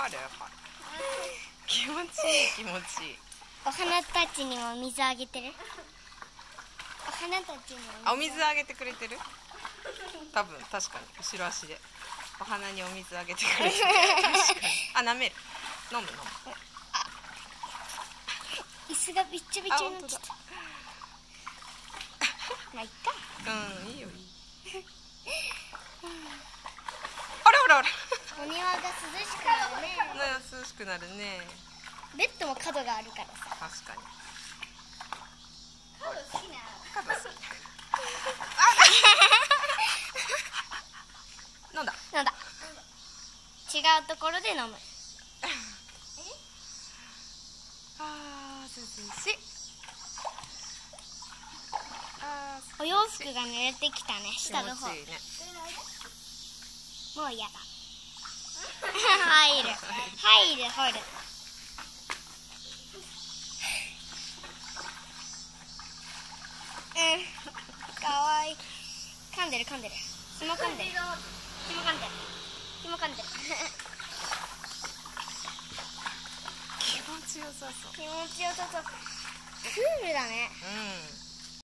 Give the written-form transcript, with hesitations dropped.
はい気持ちいい気持ちいい。 お花たちにも水あげてる。お花たちにもお水あげてくれてる。多分確かに後ろ足でお花にお水あげてくれてる。確かに。あ、舐める。飲む。 椅子がびっちょびちょになっちゃった。まあいっか。 いいよいい。あら。 お庭が涼しくなるね。 涼しくなるね。 ベッドも角があるからさ。 確かに。 角好きな。 角好き。飲んだ。 違うところで飲む。 涼しい。 お洋服が濡れてきたね、下の方。 気持ちいいね。 もう嫌だ。入る。かわいい。噛んでる。紐噛んでる。 気持ちよさそう。 気持ちよさそう。クールだね。 うん。